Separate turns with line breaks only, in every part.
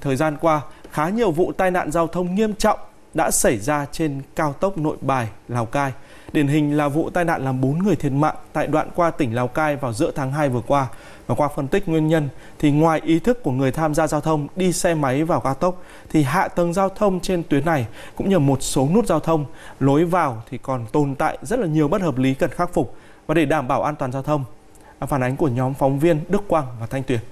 thời gian qua, khá nhiều vụ tai nạn giao thông nghiêm trọng đã xảy ra trên cao tốc Nội Bài - Lào Cai. Điển hình là vụ tai nạn làm 4 người thiệt mạng tại đoạn qua tỉnh Lào Cai vào giữa tháng 2 vừa qua. Và qua phân tích nguyên nhân thì ngoài ý thức của người tham gia giao thông đi xe máy vào cao tốc thì hạ tầng giao thông trên tuyến này cũng như một số nút giao thông lối vào thì còn tồn tại rất là nhiều bất hợp lý cần khắc phục. Và để đảm bảo an toàn giao thông, phản ánh của nhóm phóng viên Đức Quang và Thanh Tuyền.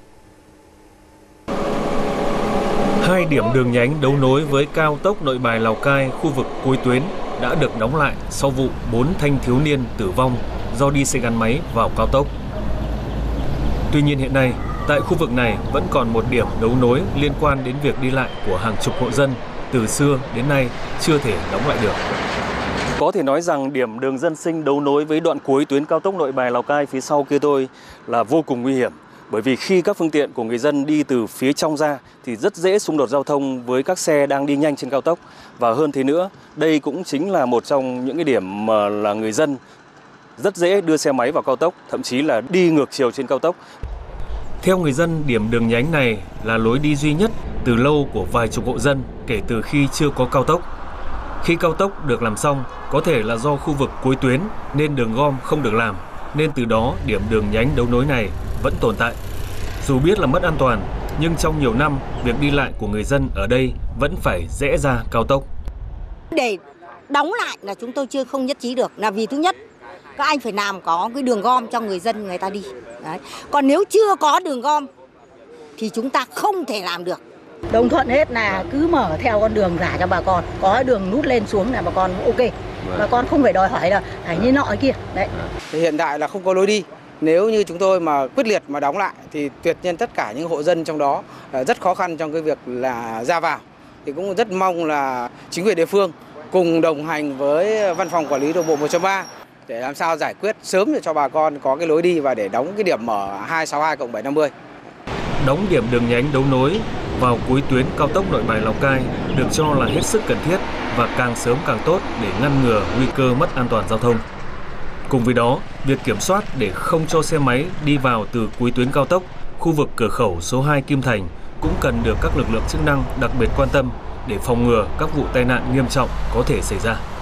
2 điểm đường nhánh đấu nối với cao tốc Nội Bài - Lào Cai khu vực cuối tuyến đã được đóng lại sau vụ 4 thanh thiếu niên tử vong do đi xe gắn máy vào cao tốc. Tuy nhiên hiện nay, tại khu vực này vẫn còn một điểm đấu nối liên quan đến việc đi lại của hàng chục hộ dân từ xưa đến nay chưa thể đóng lại được. Có thể nói rằng điểm đường dân sinh đấu nối với đoạn cuối tuyến cao tốc Nội Bài - Lào Cai phía sau kia tôi là vô cùng nguy hiểm. Bởi vì khi các phương tiện của người dân đi từ phía trong ra thì rất dễ xung đột giao thông với các xe đang đi nhanh trên cao tốc. Và hơn thế nữa, đây cũng chính là một trong những cái điểm mà là người dân rất dễ đưa xe máy vào cao tốc, thậm chí là đi ngược chiều trên cao tốc. Theo người dân, điểm đường nhánh này là lối đi duy nhất từ lâu của vài chục hộ dân kể từ khi chưa có cao tốc. Khi cao tốc được làm xong, có thể là do khu vực cuối tuyến nên đường gom không được làm, nên từ đó điểm đường nhánh đấu nối này vẫn tồn tại. Dù biết là mất an toàn, nhưng trong nhiều năm, việc đi lại của người dân ở đây vẫn phải rẽ ra cao tốc.
Để đóng lại là chúng tôi không nhất trí được, là vì thứ nhất, các anh phải làm có cái đường gom cho người dân người ta đi. Đấy. Còn nếu chưa có đường gom thì chúng ta không thể làm được.
Đồng thuận hết là cứ mở theo con đường giả cho bà con, có đường nút lên xuống là bà con ok. Bà con không phải đòi hỏi là phải như nọ kia. Đấy.
Thì hiện tại là không có lối đi. Nếu như chúng tôi mà quyết liệt mà đóng lại thì tuyệt nhiên tất cả những hộ dân trong đó rất khó khăn trong cái việc là ra vào. Thì cũng rất mong là chính quyền địa phương cùng đồng hành với Văn phòng Quản lý Đường bộ 1.3 để làm sao giải quyết sớm để cho bà con có cái lối đi và để đóng cái điểm mở 262+750.
Đóng điểm đường nhánh đấu nối vào cuối tuyến cao tốc Nội Bài - Lào Cai được cho là hết sức cần thiết và càng sớm càng tốt để ngăn ngừa nguy cơ mất an toàn giao thông. Cùng với đó, việc kiểm soát để không cho xe máy đi vào từ cuối tuyến cao tốc, khu vực cửa khẩu số 2 Kim Thành cũng cần được các lực lượng chức năng đặc biệt quan tâm để phòng ngừa các vụ tai nạn nghiêm trọng có thể xảy ra.